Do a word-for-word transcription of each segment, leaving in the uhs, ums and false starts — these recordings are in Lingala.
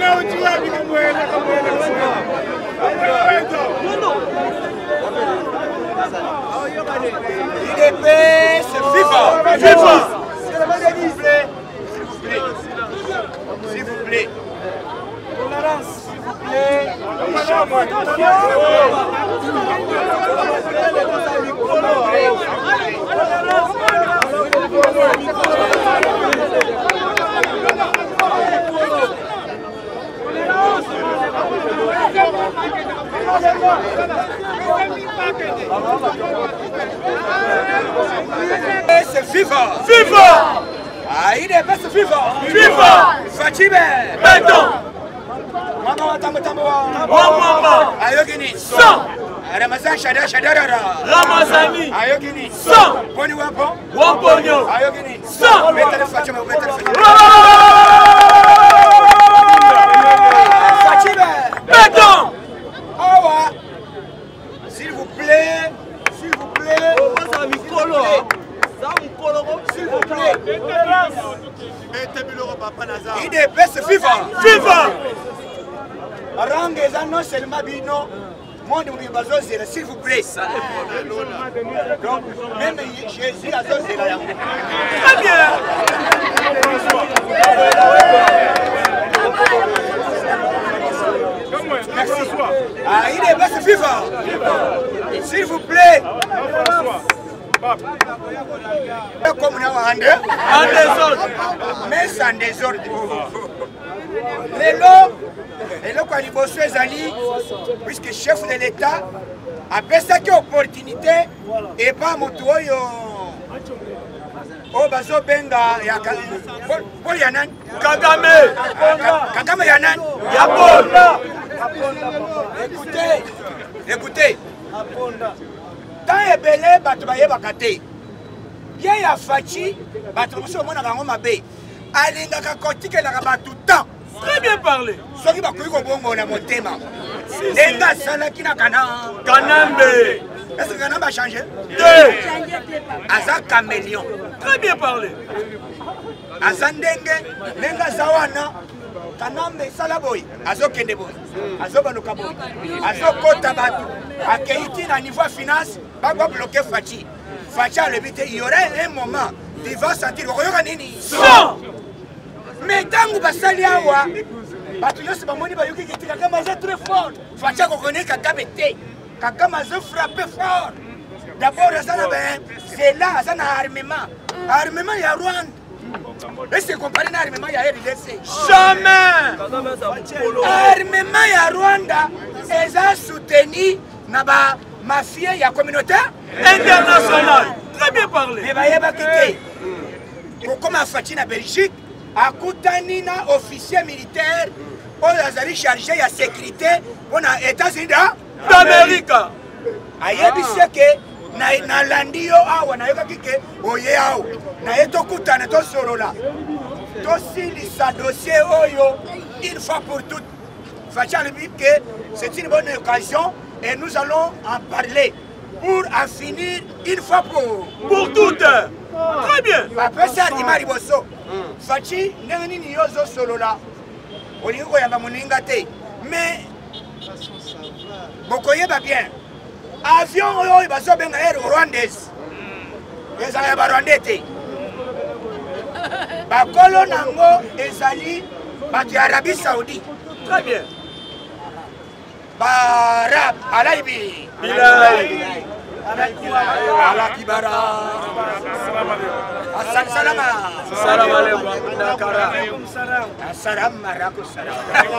I D P S FIFA. FIFA. S'il vous plaît. S'il vous plaît. Tolérance. S'il vous plaît. C'est FIFA. FIFA. Ah, il est pas ce FIFA. FIFA. Fatime. Béton. Maman, tambo tambo. Maman. Ayogini. Sang. Ramazan Shada Shadara. Ramazani. Ayogini. Sang. Boni wapo. Waponyo. Ayogini. Sang. Mettez Fatime, mettez Fatime. Fatime. Béton. Awa. S'il vous plaît, s'il vous plaît. S'il vous plaît. I D P S FIFA. FIFA. Rang les annonces seulement bino. Monde où il va zozer, s'il vous plaît. Donc, même Jésus a zozer là. Très bien. Merci. Ah, il est bas FIFA. S'il vous plaît. Comme nous avons en désordre. Mais sans désordre. Lélo, Lélo quand il bosse Zali, puisque chef de l'État, après ça qui opportunité et pas Motoyo. Oh, Bazo Benga, Paul Yanan, Kagame, Kagame Yanan, Yapol. Écoutez, écoutez. Tant et belé, Batubaye Bakate. Bien ya Fachi, Batubaye Monagamo Mabe. Alinga Kakotike Nagaba tout le temps. Très bien parlé. Ce qui va courir au bon moment, mon thème. Lenga Salakina Kana. Kanambe. Est-ce que Kanambe a changé? Deux. Aza caméléon. Très bien parlé. Azandenge, Lenga Zawana. Kanambe Salaboy. Azo Kendeboy. Azo Banokaboy. Azo Kotabatu. A Keiti, à niveau finance, pas bloquer Fachi. Fachi a le but, il y aurait un moment, il va sentir le Nini. Non! Mais tant que Basali Awa, Batuyo Simoni Bayuki qui est très fort. Fachi a reconnu Kakame T. Kakame a frappé fort. D'abord, c'est là, c'est un armement. Armement, il y a Rwanda. Et c'est comparé à l'armement, il y a R D C. Jamais! Armement, il y a Rwanda. Ils ont soutenu la mafia, il y a communauté internationale. Très bien parlé. Mais il y a quitté. Comme à Fatine à Belgique, à Koutanina, officier militaire, on a chargé la sécurité pour les États-Unis d'Amérique. Ayebi seke na landi yo awa na yoka kike oye awo na yeto kutana to sorola to silisa dossier oyo une fois pour toutes. Facha le dit que c'est une bonne occasion et nous allons en parler pour en finir une fois pour pour toutes. Très bien. Après ça il m'a riboso. Fachi ndengani ni yozo sorola. Olingo yamba muninga te. Mais bokoye ba bien. Avion oyo bazo benga air rwandaise. Ezali ba rwandais. Ba kolo nango ezali ba Arabie Saoudite. Très bien. Barab Alaibi. Bilal. Ala Kibara. Assalam salama. Salam alaikum. Dakara. Assalam marakus salam.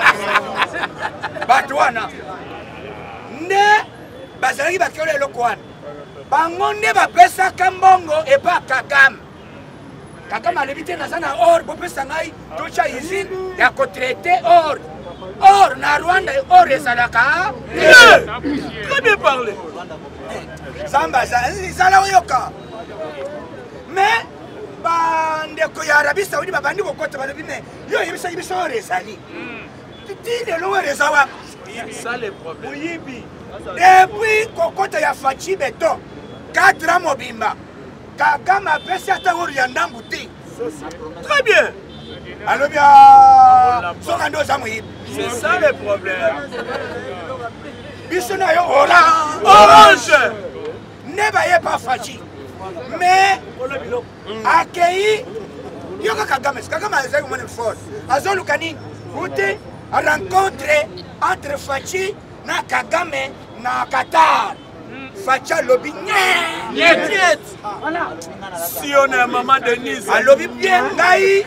Batwana. Ne bazali bakole lokwan. Bangonde ba pesa kambongo e pa kakam. Kakam alebite na sana or bo pesa ngai tocha izine ya ko traiter or. Or na Rwanda or esalaka. Très bien parlé. Samba zala oyoka. Mais bande ko ya Arabie Saoudite babandi ko kota balobi me yo yebisa yebisa or esali. Tine lo rezawa. Ça le problème. Oyibi. Depuis kokota ya Fachi Beton quatre ans mobimba. Kakam a pesa ta or ya ndambuti. Très bien. Alors bien, son dos à moi. C'est ça le problème. Bissonayo orange. Orange. Ne voyez pas Fachi. Mais, accueilli, il y a Kagame. Kagame a été un fort. Azon Lukani, vous êtes rencontré entre Fachi et Kagame na Qatar. Facha lobby. Niet. Si on est maman Denise. A lobby bien naï.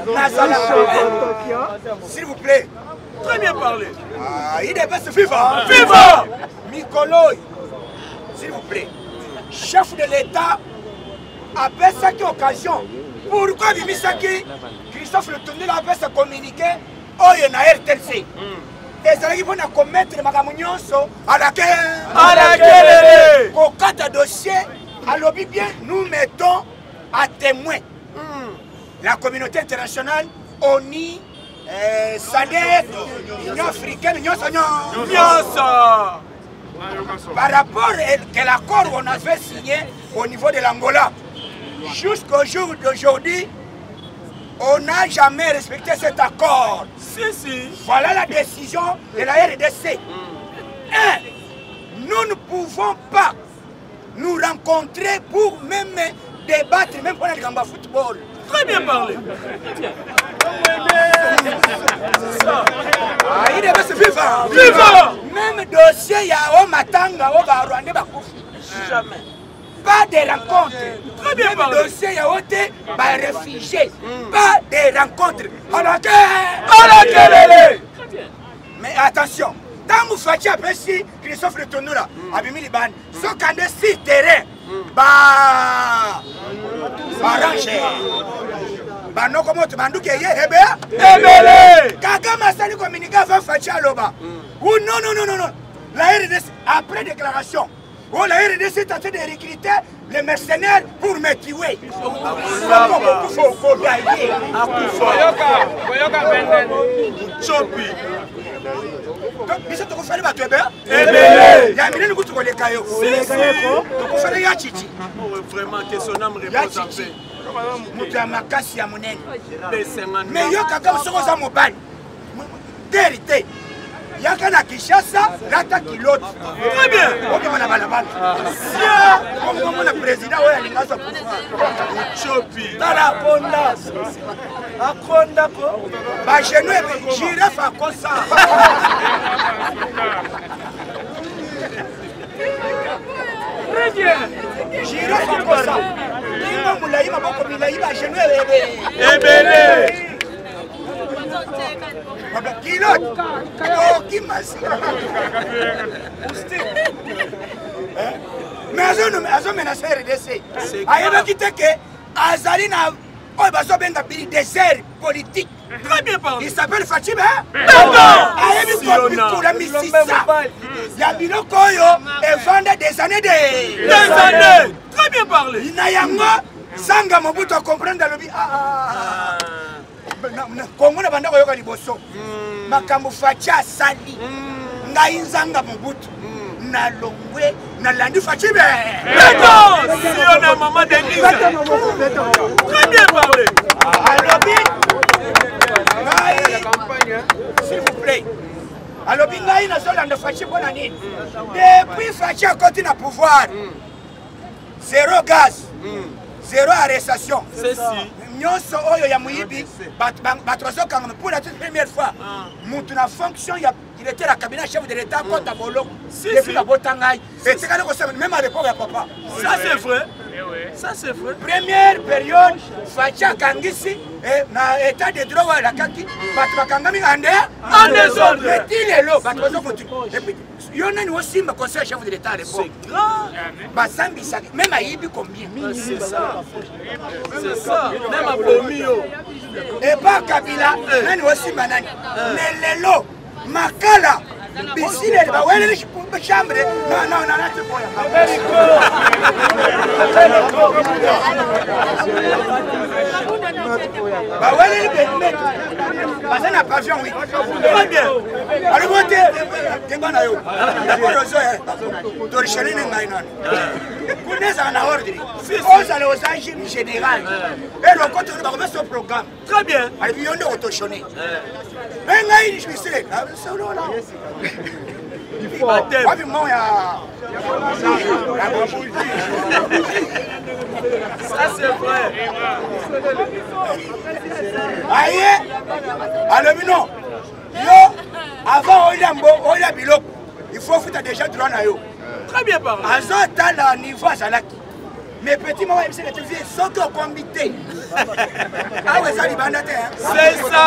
S'il vous plaît. Très bien parlé. Ah, il dépasse FIFA. FIFA. Mikoloy. S'il vous plaît. Chef de l'État appelle ça qui occasion. Pourquoi Bimisaki, Christophe Le Tournel appelle ça communiqué. Oh, il y a R T L C. Et ça, ils vont commettre Magamounionso à laquelle. À laquelle. Au cas de dossier, à lobby bien, nous mettons à témoin la communauté internationale, O N I, euh, S A D C, Union africaine, Union Nyonso. par rapport à l'accord qu'on avait signé au niveau de l'Angola. Jusqu'au jour d'aujourd'hui, on n'a jamais respecté cet accord. Si, si. Voilà la décision de la R D C. Un, nous ne pouvons pas nous rencontrer pour même débattre, même pour le gamba football. Très bien parlé. Ah, il devait se vivre. Vivre. Même dossier, il y a au Matanga, au Rwanda, jamais. Pas de rencontres. Très bien même parlé. dossier, il y a au réfugiés. Pas de rencontres. À laquelle. À laquelle. Mais attention, quand vous faites après si Christophe Le Tournel là, Abimi Liban, ce qu'on a six terrains, bah, arrangé. Bah non, comment tu m'as dit que y est, eh bien, Ebele. Kagame a sali communiqué avant Fachi Aloba. Ou non, non, non, non, non. La R D C, après déclaration, oh, la R D C est en train de recruter les mercenaires pour me tuer. Chopi. Bisa tukufanya batu ebe? Ebele. Ya mine nuku tukoleka yo. Si, si. Tukufanya ya chichi. Vraiment que son âme Ya repose en chichi. paix. Mutu ya makasi ya munene. Des cinquante. Mais yo Kagame soko za mobali. Vérité. Yaka na Kinshasa, lata kilote. Très bien. Ok, mana balabala. Si. Comme mon président, ouais, il a sa pouvoir. Chopi. Tala konda. Akonda ko. Ba genou e girafe akosa. Très bien. Girafe akosa. Ingo mulai maboko milai ba genou e. Ebele. Kilote. Oh, qui masi. Mais azo azo menacer R D C. Ayeba kiteke azali na oyo bazo benga bili désert politique. Très bien parlé. Il s'appelle Fatima. D'accord. Ayebi kopikula misisa. Ya biloko oyo evanda des années de. Des années. Très bien parlé. Na yango sanga Mobutu a comprendre lobi ah. Kongo na banda koyoka liboso. Makambo Fachi asali. Ngai nzanga Mobutu. Na longwe na landi Fachi be. D'accord. Si on a maman Denise. Très bien parlé. Alobi. Ngai. S'il vous plaît. Alobi ngai na zolanda Fachi bona nini. Depuis Fachi a continué à pouvoir. Zéro gaz. Zéro arrestation. Ceci. Nyonso oyo ya muyibi batrozokanga pour la toute première fois mutu na fonction il était la cabinet chef de l'état kota boloko depuis la botangai et c'est quand même à l'époque ya papa Ça c'est vrai. Ça c'est vrai. première période Facha kangisi na état de droit la kaki batu bakangami ande En désordre. et lelo batrozokoti et puis yona ni aussi me conseil chef de l'état à l'époque C'est grand. basambi saki même ayibi combien C'est ça. C'est ça. Même à Bomio. et pas Kabila nani aussi manani mais lelo makala bisile bawelele chambre. Non, non, non, là, tu peux. Bah, ouais, les bêtes. Bah, ça n'a pas vu, oui. Très bien. Alors, vous êtes. T'es bon, là, yo. D'abord, le zoo, tu es chéri, n'est-ce pas? Vous êtes en ordre. Vous allez aux anges général. Et le côté, on va remettre ce programme. Très bien. Alors, il y a un autochoné. Mais là, il je suis là. C'est là. Il faut. Ah, mais moi, il y a. Ça, c'est vrai. Aïe. Alors, non. Yo, avant, il y a un bilok. Il faut foutre déjà droit à yo. Très bien parlé. À ce temps, niveau à Zalaki. Mes petits moments, ils sont au comité. Ah ouais, ça, il va c'est ça.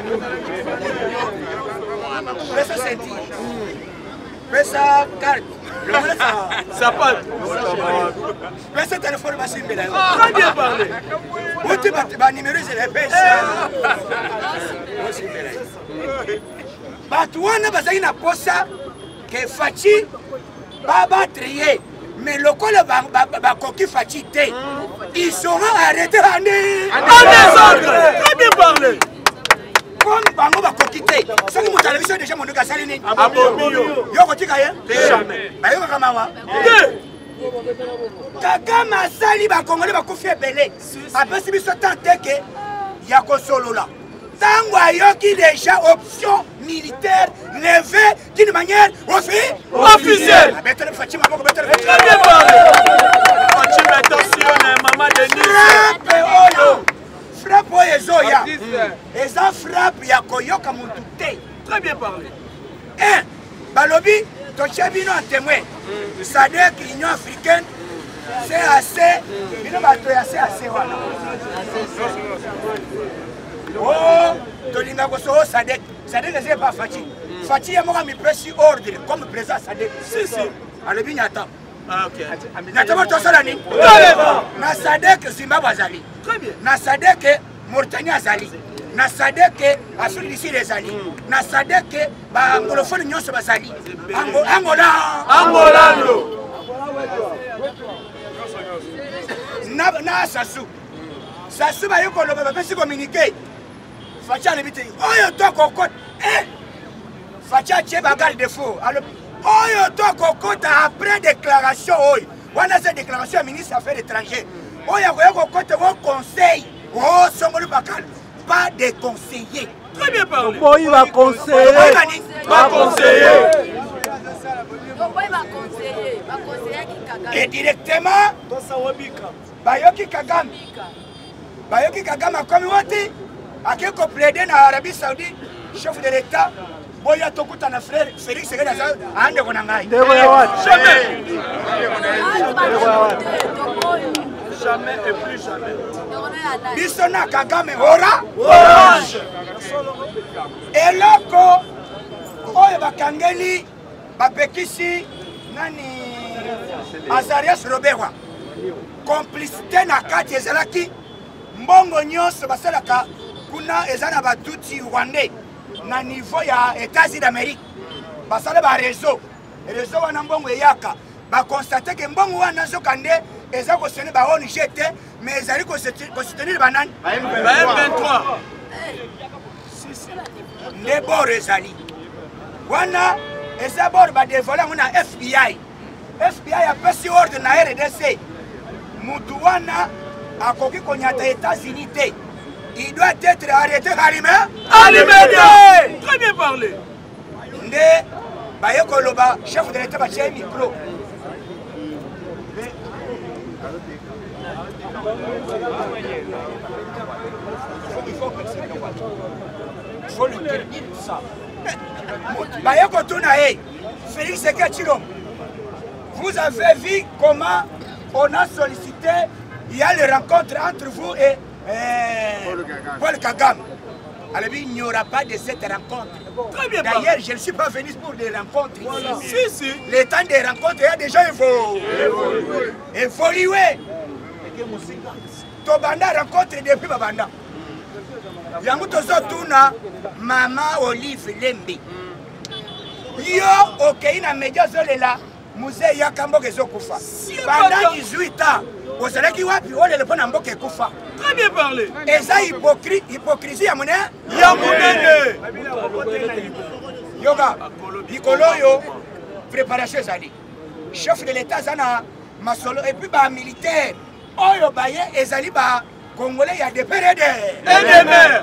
Mais ça, c'est dit. Mais ça, carte. Ça passe. Mais ça, téléphone, va s'y mettre. Très bien parlé. Où tu vas numériser les baisses. Bah, toi, on a besoin de posa que Fachi va trier. Mais le col va coquille Fachi. Ils seront arrêtés en désordre. Très bien parlé. Comme Bango va coquiller. Ce qui m'a télévision déjà mon gars Saline. Ah bon, yo. Yo, tu as jamais. Bah, yo, Kamawa. Kagama Sali va Congolais va confier belé. Après, si vous tentez que Yako Solo là. Tango Ayoki déjà option militaire levée d'une manière officielle. Très bien parlé. Fatima, attention, maman Denis. Frappe Oyo. Frappe Oyo Zoya. Et ça frappe Yakoyoka Moutouté. Très bien parlé. Un, Balobi, Tochebino en témoin. C'est-à-dire que l'Union africaine, c'est assez. Il ne va pas assez assez. Oh, Tolinga Bosso, Sadek. Sadek n'est pas Fati. Fati est mort à mi précis ordre, comme président Sadek. Si, si. Alors, il y a Ah, ok. Natama Tossolani. Na Sadek Zimbabwe Azali. Très bien. Na Sadek Mauritanie Azali. Na Sadek Afrique du Sud Azali. Na Sadek anglophone nyonso bazali. Angola. Angolano. Na na Sassou. Sassou ba yoko loba ba pesi communiquer. Facha le bité. Oyo to kokot. Eh. Facha che bagal de faux. Alors oyo to kokot après déclaration oyo. Wana cette déclaration ministre des Affaires étrangères. Oyo ko kokot au conseil. Oh songolo bakal. Pas de conseiller. Très bien parlé. Bon, il va conseiller. Va conseiller. Et directement, Bayoki Kagame. Bayoki Kagame a commis Wati. A quelques plaidé dans l'Arabie Saoudite, chef de l'État. Boya Tokuta na frère Félix Segeda a ande konangai. Jamais. Jamais et plus jamais. Bisona Kagame ora. Orange. Eloko oyo bakangeli bapekisi nani Azarias Roberwa. Complicité na kati ezalaki mbongo nyonso basalaka kuna ezana batuti rwandais na niveau ya États-Unis d'Amérique. Basala ba réseau. Réseau wana mbongo eyaka. Ba constater que mbongo wana zokande eza ko sene ba O N G T mais ezali ko soutenir banani ba M vingt-trois. Ne bord ezali. Wana eza bord ba dévoiler na F B I. F B I a passé ordre na R D C. Mutu wana akoki konyata États-Unis te. Il doit être arrêté Harimé. Allez, très bien parlé. Nde bayeko loba chef de l'État batie micro. Il faut le dire ça. Bayeko Tounae, Félix Sekechilom. Vous avez vu comment on a sollicité, il y a les rencontres entre vous et euh, Paul Kagame. Alors il n'y aura pas de cette rencontre. D'ailleurs, je ne suis pas venu pour des rencontres ici. Si, si. Le temps des rencontres, il y a déjà évolué. Évolué. Tobanda rencontre depuis Babanda. Yango tozo tuna Mama Olive Lembe. Yo, ok, na média zolela, musée Yakambo Kezokufa. Pendant dix-huit ans, vous savez qui va puis on le prend en boque Kufa. Très bien parlé. Et ça, hypocrisie, hypocrisie, à mon avis. Yamounene. Yoga, Nicolo, yo, préparation Zali. Chef de l'État, Zana, Masolo, et puis bah militaire. Oh, yo, bah, et Zali, bah, Congolais, il y a des pères et des mères.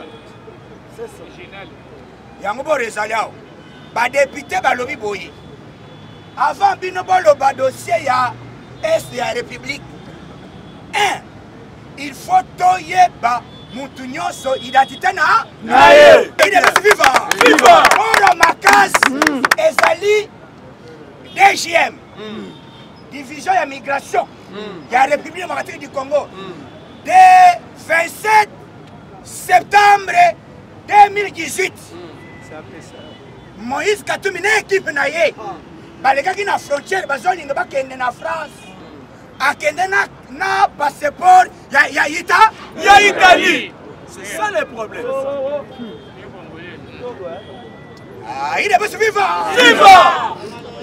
Yango Rezaliao. Bah, député, bah, lobby boy. Avant, Binobolo, bah, dossier, il y a Est de la République. Un, il faut toyer, bah, Moutounyoso, identité na. Naye. Il est vivant. Vivant. Pour ma case, Ezali, D G M. Division de la migration. Il y a la République démocratique du Congo. De vingt-sept septembre deux mille dix-huit. Moïse Katumbi na équipe na ye. Balekaki na frontière bazolinga bakende na France. Akende na na passeport ya ya Ita, ya Italie. C'est ça le problème. Ah, il est pas vivant. Vivant.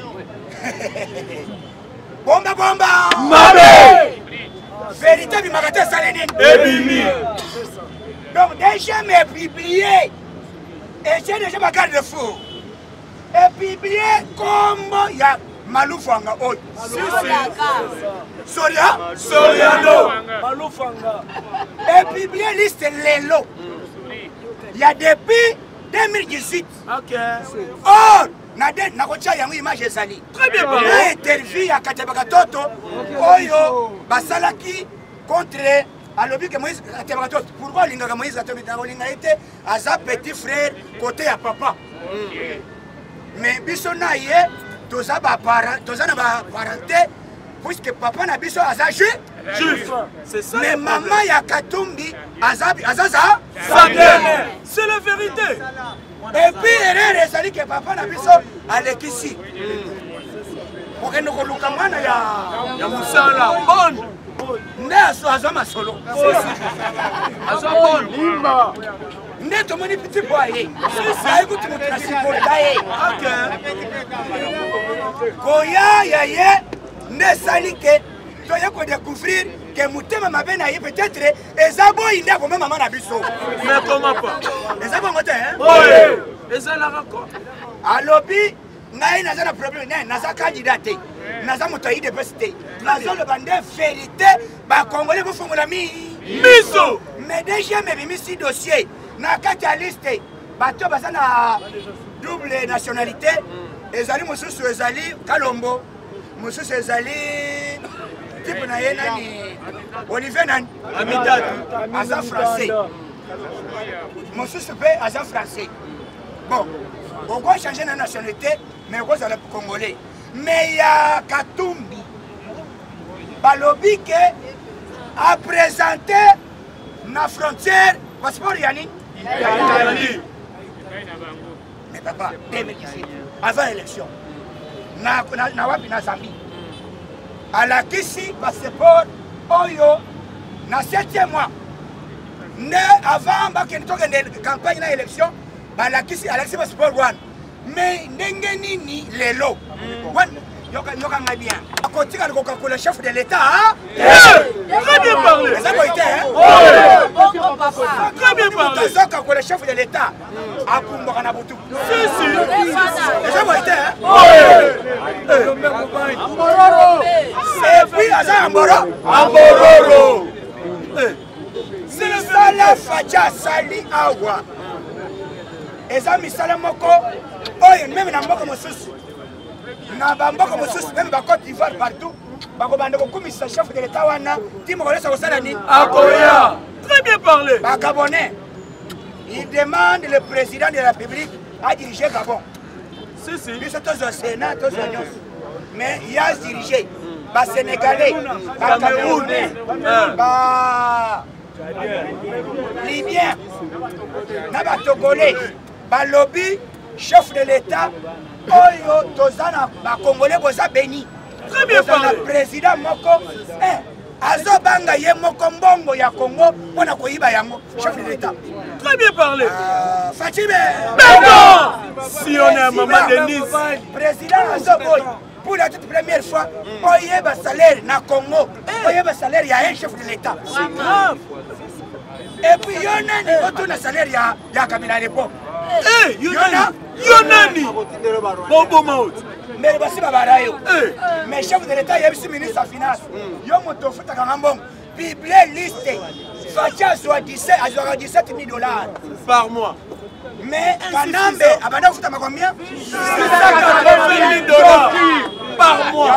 Bomba bomba. Mabe. Vérité bimagate salenine. Ebimi. Donc déjà mais publié. Et j'ai déjà ma garde de fou. Et publié comme il y a Malufanga. Oh. Soria. Soriano. Malufanga. Et publié liste Lelo. Il y a depuis deux mille dix-huit. Ok. Or, Naden Nakocha Yangu image Zali. Très bien parlé. On a interviewé à Katebakatoto. Oyo, Basalaki contre. Alors, que Moïse Katebakatoto. Pourquoi Linga Moïse Katebakatoto a été à sa petit frère côté à papa. Mais Bissona y est, tous les parenté, puisque papa n'a biso à sa juif. C'est ça. Mais maman y a Katumbi à sa c'est la vérité. et puis elle est resali que papa n'a biso à l'équipe. Pour que nous colloquions mana ya ya musala bonne. Ne aso aso masolo. Aso bonne. Limba. Ne to moni petit boy. Ça écoute mon classique pour tailler. OK. Koya ya ye ne sali que tu as ko découvrir que mutema mabena ye peut-être ezabo inda ko maman na biso. Mais comment pas? Ezabo ngote hein? Oui. Ezala rako. Alobi ngai naza na problème nai naza candidat naza motayi de peste nazo le bande vérité ba congolais ko fongola mi miso mais déjà me bimisi dossier na kati ya liste bato baza na double nationalité ezali mosusu ezali Kalombo mosusu ezali type na ye nani Olivier nani Amidatu aza français mosusu pe aza français. Bon, on va changer la nationalité, mais on va aller congolais. Mais il y a Katumbi, Balobi qui a présenté la frontière, passeport Yanni. Mais papa, deux mille dix-huit, avant l'élection, na na wapi na Zambie. À la Kisi, passeport, Oyo, na septième mois. Ne avant la campagne de l'élection, balakisi Alexis Passeport one. Mais ndengeni ni lelo. One yoka yoka nga bien. Akotika ko ka le chef de l'État. Très bien parlé. Ça a été hein? Très bien parlé. Ça ka le chef de l'État. Akumba kana butu. Si si. Ça a été hein? Ambororo. Et puis Aza Amboro. Ambororo. C'est le sala facha sali awa. Eza misala moko oyo même na mboka mosusu na bamboka mosusu même ba Côte d'Ivoire partout bako bande ko komisa chef de l'État wana timo kolesa ko sala ni Akoya. Très bien parlé. ba Gabonais il demande le président de la République à diriger Gabon. Si si. Biso tozo Sénat tozo nyos mais il y a diriger ba Sénégalais ba Camerounais ba Libyen na ba Togolais ba lobby chef de l'État oyo tozana ba Congolais boza béni. Très bien parlé. Le président moko eh azobanga ye moko mbongo ya Congo mpona koyiba yango chef de l'État. Très bien parlé. Euh, Fatime. Maintenant, si on est à Maman Denise. Président Azoboy, pour la toute première fois, on y a un salaire na Congo. On y a un salaire, il y a un chef de l'État. C'est grave. Et puis il y a un autre salaire, il y a un Kabila à l'époque. Eh, il y a Yonani. Bobo Maout. Mais voici Babarayo. Mais chef de l'État, il y a aussi ministre des Finances. Il y a un motofu Takangambong. Bible liste. Fatia soit dix-sept mille dollars par mois. Mais Kanambe, Abana vous avez combien? six cent quatre-vingt mille dollars par mois.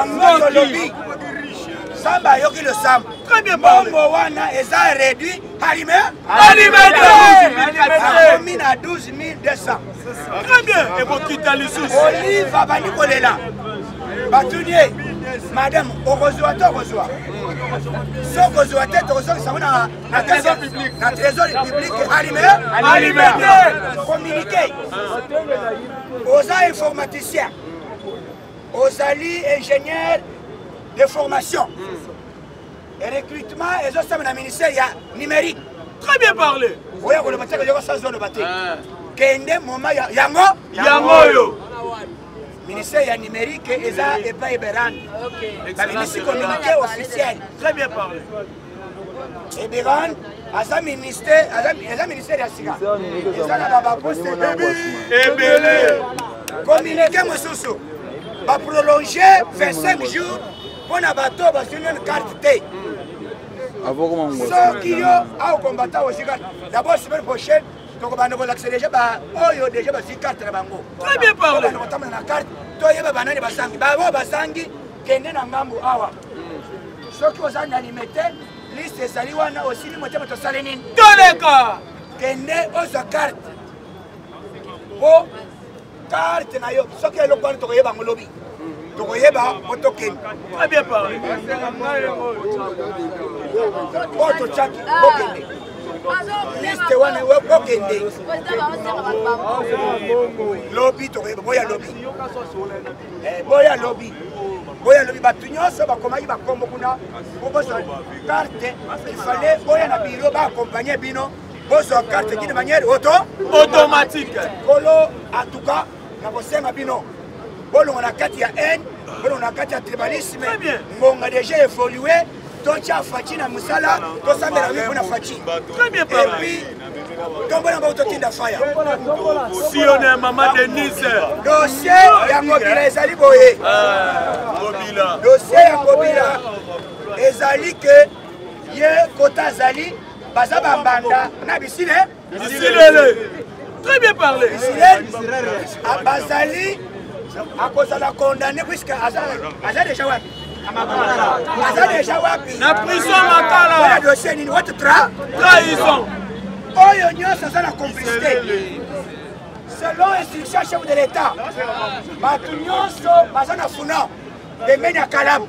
Samba yoki le Sam. Très bien parlé. Bombo wana eza réduit. Halime? Halime Halime à douze mille deux cents. Très bien. Et vous quittez les sous. Olive Abani Kolela. Batunier. Madame, au reçoit, au reçoit. Sauf au reçoit, au reçoit, ça va dans la trésor public. Halime? Halime. Communiquer. Aux informaticiens. Aux alliés ingénieurs de formation et recrutement et autres dans le ministère numérique. Très bien parlé. Oui, vous le battez, vous avez sans zone de bataille. Kende moment yango yango ministère numérique et ça et pas Eberan. La ministre communiqué officiel. Très bien parlé. Eberan, à sa ministère, à sa ministère de Siga. Et ça n'a pas posté. Ebele. Communiqué Moussousou. Va prolonger vingt-cinq jours. Pour un bateau, parce qu'il y a une carte T. Ce qui est au combattant aussi, d'abord, la semaine prochaine, donc on va accélérer déjà, oh, déjà, une carte. Très bien parlé. On va la carte, toi, il y a banane basangi, babo basangi, kende na ngambu awa. Ce qui vous a animé, liste saliwana aussi, le moteur de Salénine. Toneka! Kende aux carte. Oh, carte na yo, ce qui est le point de Toyeba Molobi. Très bien parlé. Liste wana bokende. Lobby to boya lobby. Eh boya lobby. Boya lobby batu nyonso bakomaki bakombo kuna. Bobosa carte, il fallait boya na bureau ba accompagner bino. Bozo carte qui de manière auto automatique. Kolo en tout cas na bosenga bino. On a quatre ya haine, on a quatre ya tribalisme. On a déjà évolué. Donc tu as Fachi na Musala, tu as Mera Mipona Fachi. Très bien parlé. Et puis, tombe na bato kinda fire. Si on est Maman Denise. Dossier ya Mobila ezali boye. Mobila. Dossier ya Mobila ezali que ye kota zali baza bambanda na bisile. Bisile. Très bien parlé. Bisile. Abazali à cause de la condamnée puisque Aza déjà wapi. Aza déjà wapi. La prison Makala. Voilà dossier ni what tra. Trahison. Oyo nyonso za la complicité. Selon instruction chef de l'État. Batu nyonso baza na funa. Pembeni ya Kalamu.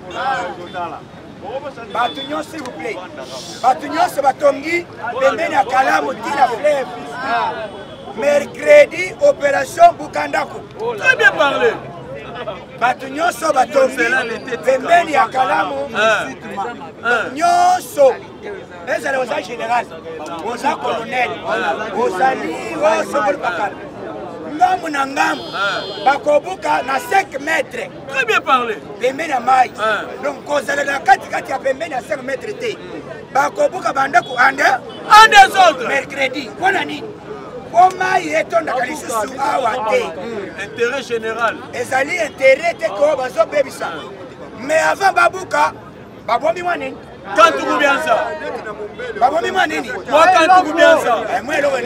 Batu nyonso s'il vous plaît. Batu nyonso batongi pembeni ya Kalamu tina fleuve. Mercredi, opération Bukandako. Très bien parlé. Batu nyonso batongi pembeni ya Kalamu. Nyonso. Ezala oza général, oza colonel, ozali oso bol bakal. Ngamu na ngamu bakobuka na cinq mètres. Très bien parlé. Pembeni ya mai. Donc kozala na kati kati ya pembeni ya cinq mètres te. Bakobuka bandako ande un des autres. Mercredi. Wana nini? Comment il est on a sous awate? Intérêt général. Ezali intérêt te ko bazo bebisa. Mais avant babuka, babombi mwanini? Quand tu veux bien ça. Babombi mwanini? Moi quand tu veux bien ça. Moi le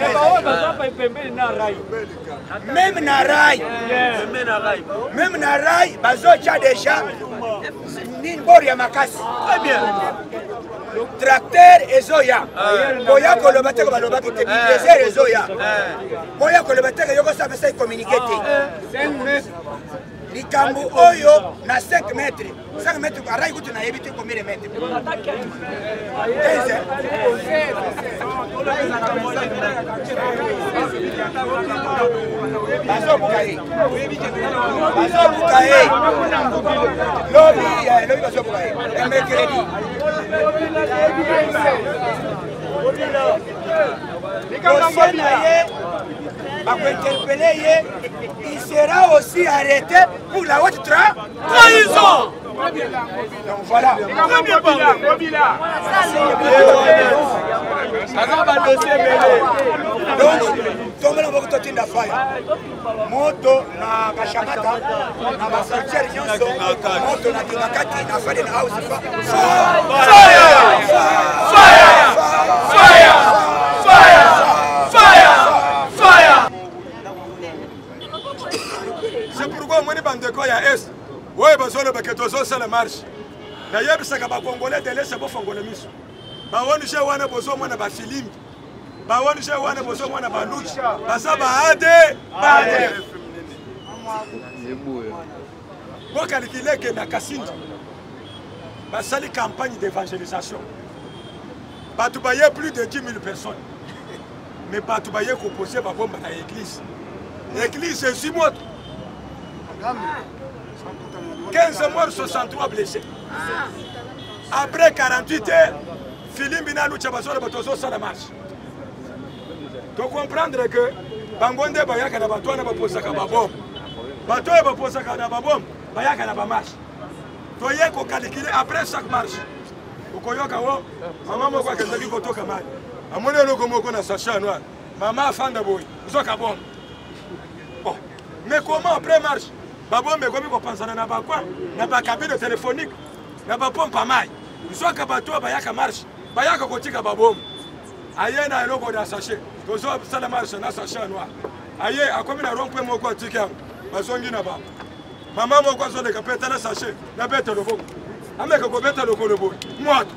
même na rail. Même na rail. Même na rail, bazo cha déjà ni bori ya makasi. Très bien. Tracteur ezoya. Boya ko le bateko baloba ki te désert ezoya. Boya ko le bateko yoko sa message communiquer te. likambo oyo na cinq mètres cinq mètres arai kutu na yebite combien de mètres quinze bazo bukaye bazo bukaye lobi lobi bazo bukaye mercredi dossier na ye interpellé, il sera aussi arrêté pour la haute tra trahison. Donc voilà. Très bien parlé. Donc, tombez dans votre tête d'affaires. Moto na kashamata na basartière nyonso moto na kimakati na fade na house fire fire fire fire fire fire. C'est pourquoi moi ni bandeko ya est ouais bazolo baketozo ça la marche na yebisaka ba congolais de laisser bo fongole miso ba woni je wana bozo mwana ba filim ba woni je wana bozo mwana ba luchi basa ba ade ba ade bo calculer que na Kasindi ba sali campagne d'évangélisation ba tu baye plus de dix mille personnes mais ba tu baye composer ba bomba na église l'église c'est six mois quinze morts, soixante-trois blessés. Après quarante-huit heures, Philippe Bina Lucha Basole Batozo ça la marche. Tu comprendre que Bangonde Bayaka na Bato na Baposaka Babom. Bato et Baposaka na Babom, Bayaka na Bamarche. Tu y ko calculer après chaque marche. Okoyoka wo, maman moko akendaki kotoka mali. Amone loko moko na sacha noir. Maman afanda boy, uzoka bom. Bon. Mais comment après marche? Babo me komi ko pensana na bakwa na ba cabine téléphonique na ba pompe mai isoka bato bayaka marche bayaka kotika babom aye na eloko da sachet tozo sala marche na sachet noir aye akomi na rompe moko atika basongi na ba mama moko azo le kapeta na sachet na bete lobo ameka ko bete loko lobo moto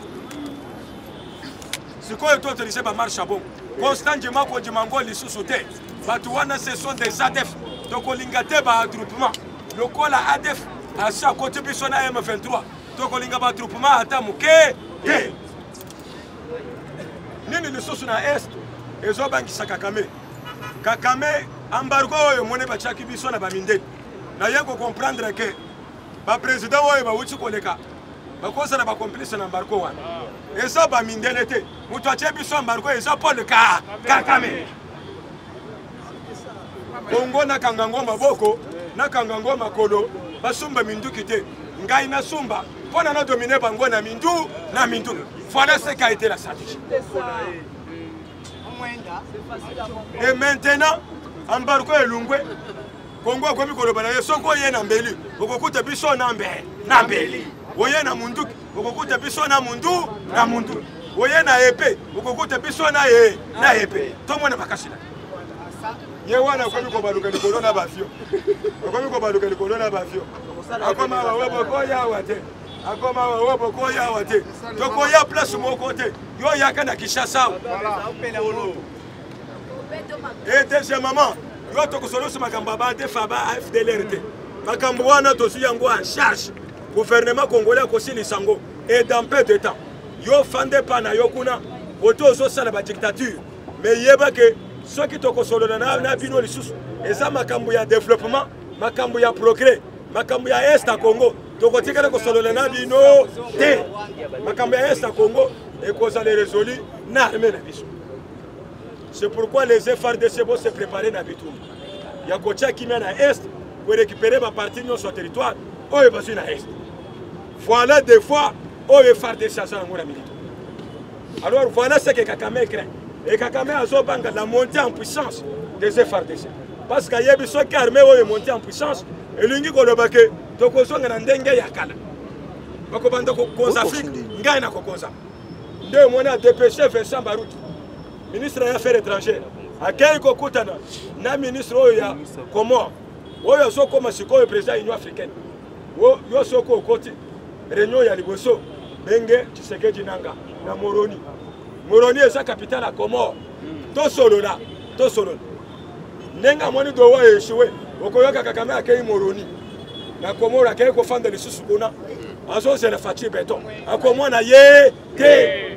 siko eto autorisé ba marche bon constantement ko dimango lisusu te batu wana ce sont des A D F donc olingate ba attroupement le col à A D F à chaque côté de son M vingt-trois. Donc on a un attroupement à Tamouké. Nini le sous na est et zo banki sa Kakame. Kakame embargo yo mone ba chaki biso na ba minde. Na yeko comprendre que ba président oyo ba wuti koleka. Ba kosa na ba complice na embargo wana. Et ça ba minde nete. Mutu ache biso embargo et ça Paul ka Kakame. Kongo na kangango maboko na kangango makolo basumba mindu kite ngai na sumba pona na dominer bango na mindu na mindu voilà ce qui a été la stratégie et maintenant embargo elungwe Kongo ko mikolo bana soko ye na mbeli okokuta biso na mbe na mbeli oye na mundu okokuta biso na mundu na mundu oye na épée okokuta biso na ye na épée to mona makashila ye wana komi ko baluka likolo na bafio komi ko baluka likolo na bafio akoma wa boko ya wate akoma wa boko ya wate to ko ya place moko te yo yaka na Kinshasa et deuxièmement yo to ko solo suma kamba ba te faba F D L R T makambo wana to su yango en charge gouvernement congolais ko sili sango et dans peu de temps yo fande pa na yo kuna oto zo sala ba dictature mais yeba ke ceux qui toko solo na na bino lisusu eza makambo ya développement makambo ya progrès makambo ya est à Congo toko tikala ko solo na bino te makambo ya est à Congo et ko ça les résolu na armée na biso. C'est pourquoi les F A R D C vont se préparer na bitu ya kocha qui mène à est pour récupérer ma partie de son territoire oyo basu na est. Voilà des fois oyo F A R D C ça na ngora milito. Alors voilà ce que Kakame craint. Et Kakame a zobanga la montée en puissance des F A R D C. Parce qu'il y a besoin qu'armée est montée en puissance. Et l'Union Kolobake, Tokozonga na ndenge ya kala. Bakobanda ko Afrique, ngai na kokonza. Nde mona dépêché Vincent Baruti, ministre des Affaires étrangères. Akei ko kutana na ministre oyo ya Comore. Oyo soko masiko le président de l'Union africaine. Yo soko koti réunion ya liboso Benge Tshisekedi nanga na Moroni. Moroni est sa capitale à Comore. To solo là, to solo. Nenga moni dowa échoué. Okoyoka Kakame akei Moroni. na komoro akei kofanda lisusu kuna azozela faci beton akomona ye te.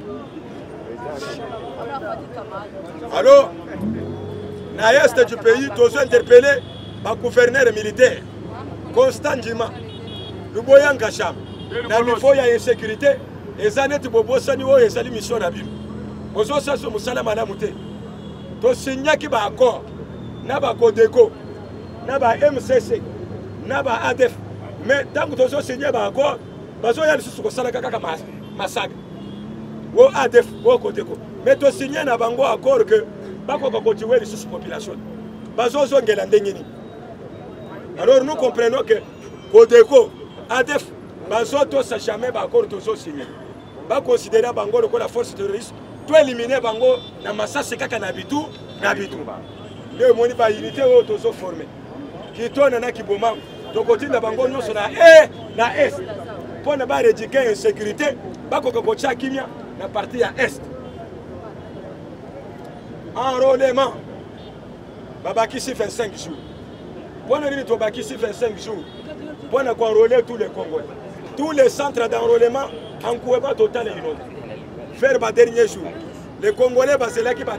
Alors na est du pays tozo interpellé ba gouverneur militaire Constant Ndjima Luboya Ngasham na niveau ya insécurité ezaneti bobosani o ezali mission na bino ozo saso musala malamu te to signaki ba accord na ba Codeco na ba M C C na ba A D F mais tant que tozo signé ba accord bazo ya lisusu ko sala kaka masaga wo A D F wo Codeco mais to signé na bango accord que bako ko continuer lisusu population bazo zo ngela ndengeni. Alors nous comprenons que Codeco A D F bazo to sa jamais ba accord tozo signé ba considérer bango ko la force terroriste to éliminer bango na masasi kaka na bitu na bitu ndio moni ba unité o tozo former kitona na kiboma to kotinda bango nyoso na e na est pour ne pas rédiquer insécurité ba ko ko cha kimia na partie ya est. Enrôlement babaki si vingt-cinq jours pour ne to baki si vingt-cinq jours pour ne enrôler tous les Congolais, tous les centres d'enrôlement en Koueba total et inondé. Faire le dernier jour les Congolais, c'est là qui